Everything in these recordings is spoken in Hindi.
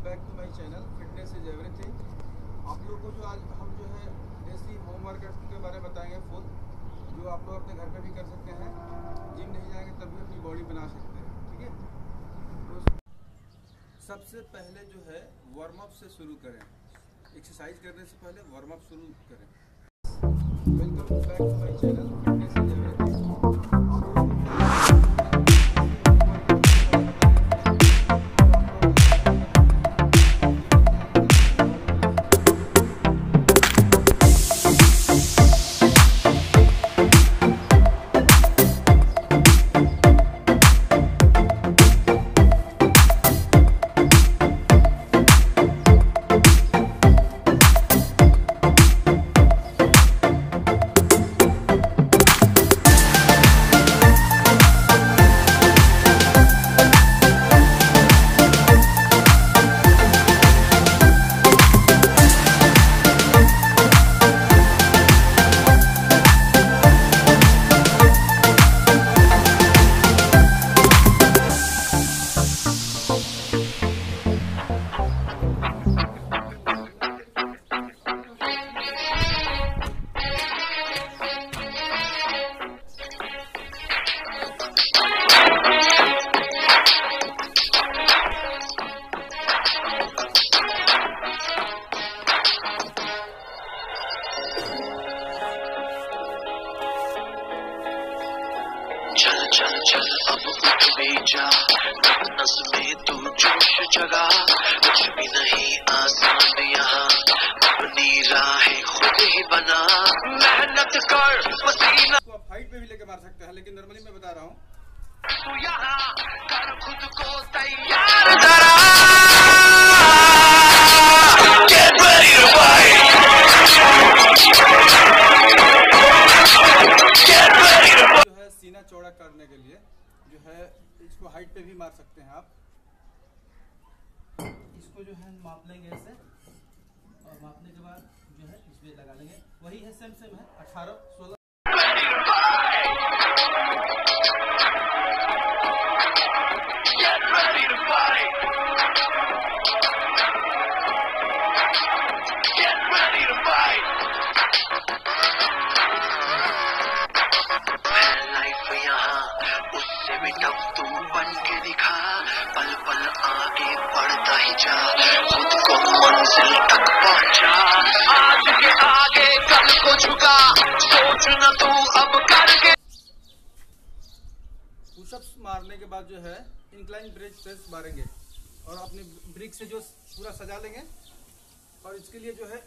Back to my channel fitness is everything. आप लोगों को जो आज हम जो है देसी होम वर्कआउट के बारे में बताएंगे फुल, जो आप लोग अपने घर पे भी कर सकते हैं। जिम नहीं जाएंगे तब भी अपनी बॉडी बना सकते हैं, ठीक है। तो सबसे पहले जो है वार्म अप से शुरू करें। एक्सरसाइज करने से पहले वार्म अप शुरू करें। Welcome back to my channel fitness is everything. चल चल चल अब उठ भी जा, नस में तू जोश जगा। कुछ भी नहीं आसान यहाँ, अपनी राहें खुद ही बना। मेहनत कर पसीना। तो आप हाइट पे भी लेके मार सकते हैं, लेकिन नॉर्मली मैं बता रहा हूँ तू यहाँ कर खुद को तैयार जरा। Get ready to fight. Get ready to fight. जो है सीना चौड़ा करने के लिए जो है इसको हाइट पे भी मार सकते हैं आप। इसको जो है माप लेंगे ऐसे, और मापने के बाद जो है इसमें लगा लेंगे। वही है, सेम है 18 16। Get ready to fight. Get ready to fight. मैं लाइफ यहाँ उससे भी टफ तू बन के दिखा। पल पल आगे बढ़ता ही जा, खुद को मंजिल तक पहुँचा। आज के आगे कल को झुका, सोच न तू अब करके। पुशअप्स मारने के बाद जो है इंक्लाइन ब्रेक प्रेस मारेंगे, और अपने ब्रिक से जो पूरा सजा लेंगे। और इसके लिए जो है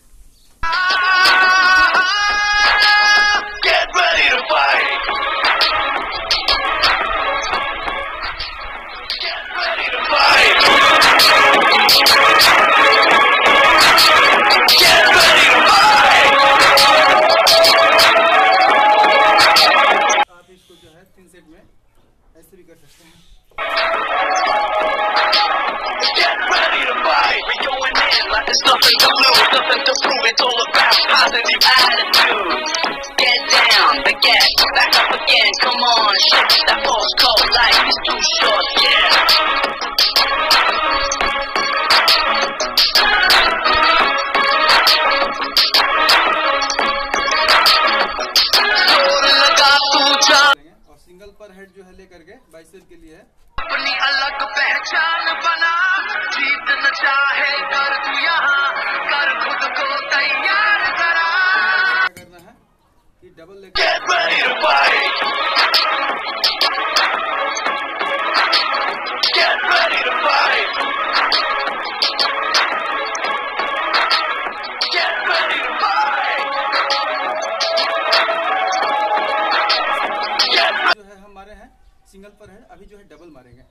Get ready to fight. Get ready to fight. Get ready to fight. आप इसको जो है 3 सेट में ऐसे भी कर सकते हैं। Get ready to fight. We're going in like there's nothing to lose, nothing to prove. It's all about positive attitude. Get down, get back up again. Come on, shake that false cold. Life is too short, yeah. जोर लगा तू जा। और सिंगल पर हेड जो है लेकर के बाइसेप के लिए है। अपनी अलग पहचान बना, जीत न चाहे कर तू यहाँ, कर खुद को तैयार करा। क्या करना है कि double leg. Get ready to fight. Get ready to fight. Get ready to fight. जो है हम मारे हैं सिंगल पर हेड, अभी जो है डबल मारेंगे।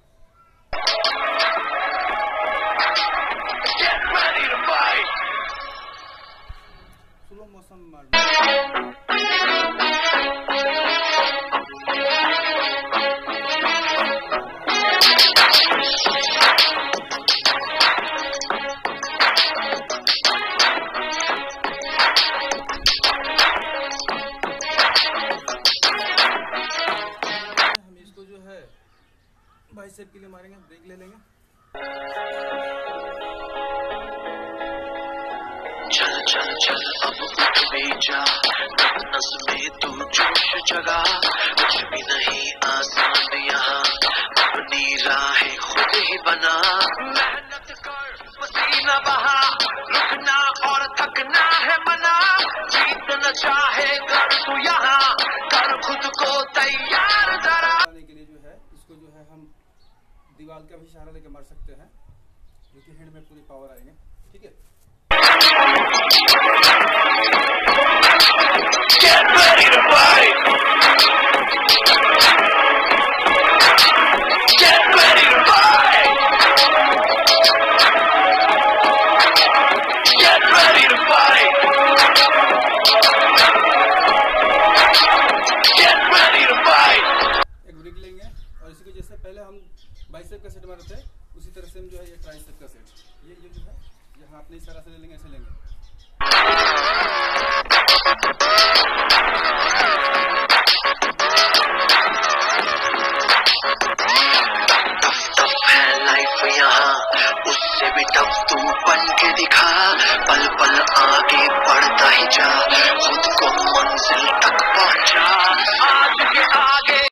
Get ready to fight. Slow motion मार। बाइसेप के लिए मारेंगे, ब्रेक ले लेंगे। चल चल चल अब उठ भी जा, नस नस में तू जोश जगा। कुछ भी नहीं आसान यहाँ, अपनी राहें खुद ही बना। मेहनत कर पसीना बहा, रुकना और थकना है मना। जीतना चाहे कर तू यहाँ, कर खुद को तैयार जरा। के लिए जो है इसको जो है हम दीवार का भी सहारा लेके मार सकते हैं, जो कि हैंड में पूरी पावर आएंगे। ठीक है, Get ready to fight! Get ready to fight! Get ready to fight! Get ready to fight! एक ब्रेक लेंगे और इसी को जैसे पहले हम बाइसेप का सेट मारे थे, उसी तरह से हम जो है ये ट्राइसेप का सेट, ये जो है यहाँ अपने इस तरह से ले लेंगे, ऐसे लेंगे। उससे भी टफ तू बन के दिखा, पल पल आगे बढ़ता ही जा, खुद को मंजिल तक पहुंचा। आज के आगे